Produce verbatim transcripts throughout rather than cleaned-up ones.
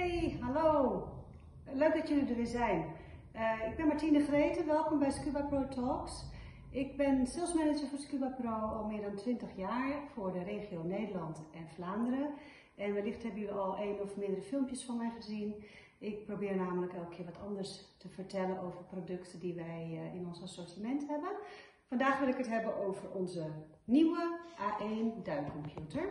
Hey, hallo. Leuk dat jullie er weer zijn. Uh, ik ben Martine Greten, welkom bij Scuba Pro Talks. Ik ben sales manager voor Scuba Pro al meer dan twintig jaar voor de regio Nederland en Vlaanderen. En wellicht hebben jullie al één of meerdere filmpjes van mij gezien. Ik probeer namelijk elke keer wat anders te vertellen over producten die wij uh, in ons assortiment hebben. Vandaag wil ik het hebben over onze nieuwe A één duikcomputer.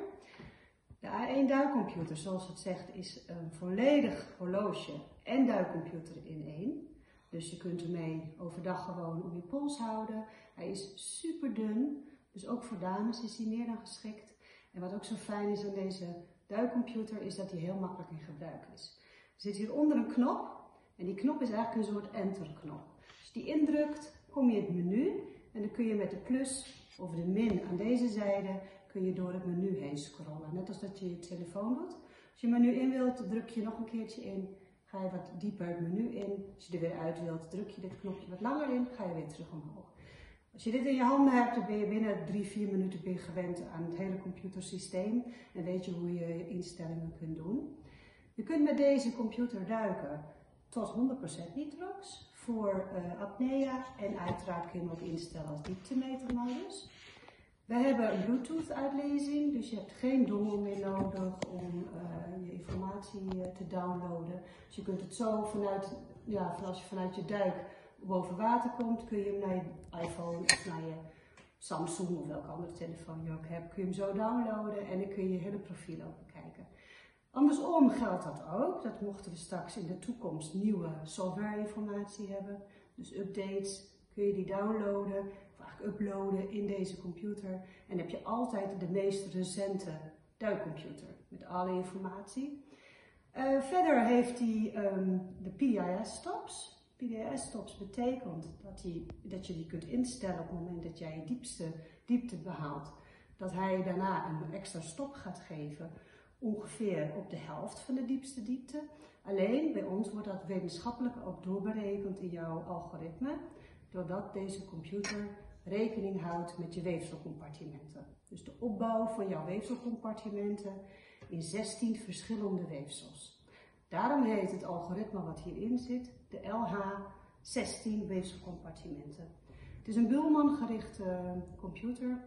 De A één duikcomputer, zoals het zegt, is een volledig horloge en duikcomputer in één. Dus je kunt ermee overdag gewoon om je pols houden. Hij is super dun, dus ook voor dames is hij meer dan geschikt. En wat ook zo fijn is aan deze duikcomputer is dat hij heel makkelijk in gebruik is. Er zit hieronder een knop en die knop is eigenlijk een soort enter-knop. Als je die indrukt, kom je in het menu en dan kun je met de plus of de min aan deze zijde kun je door het menu heen scrollen. Net als dat je je telefoon doet. Als je het menu in wilt, druk je nog een keertje in. Ga je wat dieper het menu in. Als je er weer uit wilt, druk je dit knopje wat langer in. Ga je weer terug omhoog. Als je dit in je handen hebt, dan ben je binnen drie, vier minuten weer gewend aan het hele computersysteem. En weet je hoe je je instellingen kunt doen. Je kunt met deze computer duiken tot honderd procent nitrox voor uh, apnea. En uiteraard kun je hem ook instellen als dieptemetermodus. We hebben een Bluetooth uitlezing, dus je hebt geen dongel meer nodig om uh, je informatie uh, te downloaden. Dus je kunt het zo vanuit, ja, als je vanuit je duik boven water komt, kun je hem naar je iPhone of naar je Samsung of welke andere telefoon je ook hebt, kun je hem zo downloaden en dan kun je je hele profiel ook bekijken. Andersom geldt dat ook, dat mochten we straks in de toekomst nieuwe software informatie hebben, dus updates, kun je die downloaden of eigenlijk uploaden in deze computer en dan heb je altijd de meest recente duikcomputer met alle informatie. Uh, verder heeft hij um, de P D I S-stops. P D I S-stops betekent dat, die, dat je die kunt instellen op het moment dat jij je diepste diepte behaalt. Dat hij daarna een extra stop gaat geven, ongeveer op de helft van de diepste diepte. Alleen bij ons wordt dat wetenschappelijk ook doorberekend in jouw algoritme, doordat deze computer rekening houdt met je weefselcompartimenten. Dus de opbouw van jouw weefselcompartimenten in zestien verschillende weefsels. Daarom heet het algoritme wat hierin zit de L H zestien weefselcompartimenten. Het is een Bullman gerichte computer,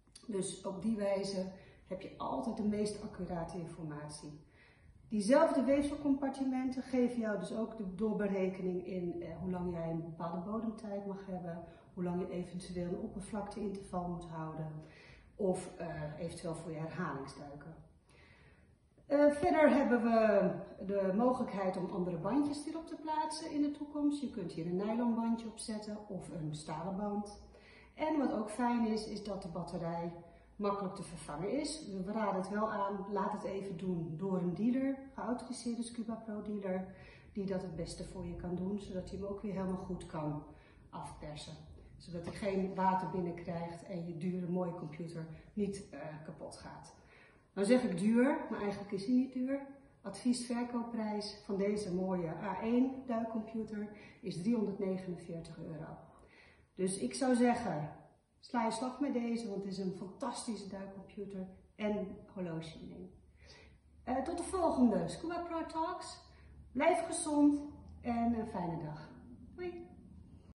dus op die wijze heb je altijd de meest accurate informatie. Diezelfde weefselcompartimenten geven jou dus ook de doorberekening in eh, hoe lang jij een bepaalde bodemtijd mag hebben, hoe lang je eventueel een oppervlakteinterval moet houden of uh, eventueel voor je herhalingsduiken. Uh, verder hebben we de mogelijkheid om andere bandjes hierop te plaatsen in de toekomst. Je kunt hier een nylon bandje op zetten of een stalen band. En wat ook fijn is, is dat de batterij makkelijk te vervangen is. We raden het wel aan, laat het even doen door een dealer, geautoriseerde Scuba Pro dealer, die dat het beste voor je kan doen, zodat hij hem ook weer helemaal goed kan afpersen. Zodat hij geen water binnenkrijgt en je dure mooie computer niet uh, kapot gaat. Nou zeg ik duur, maar eigenlijk is hij niet duur. Advies-verkoopprijs van deze mooie A één duikcomputer is driehonderdnegenenveertig euro. Dus ik zou zeggen, sla je slag met deze, want het is een fantastische duikcomputer en horloge in één. Uh, tot de volgende Scuba Pro Talks. Blijf gezond en een fijne dag.